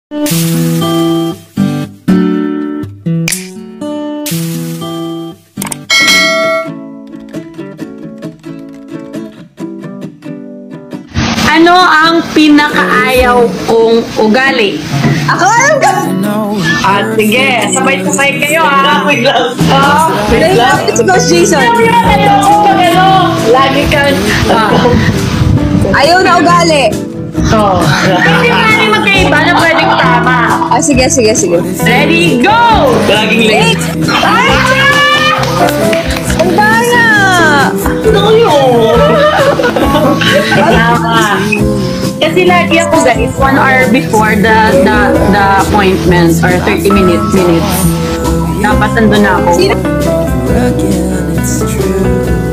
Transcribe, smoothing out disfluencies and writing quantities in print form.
Ano ang pinakaayaw kong ugali? Ako alam ka! Sige, sabay-sabay kayo ha. Wait lang. Si Coach Jason. Lagi kang... Ayaw na ugali. Kasi nga magkaiba na pwedeng tama. Sige. Ready, go! Laging late. Ang baya! Kasi lagi ako guys, 1 hour before the appointment or 30 minutes. Dapat nandun na ako. Again, it's true.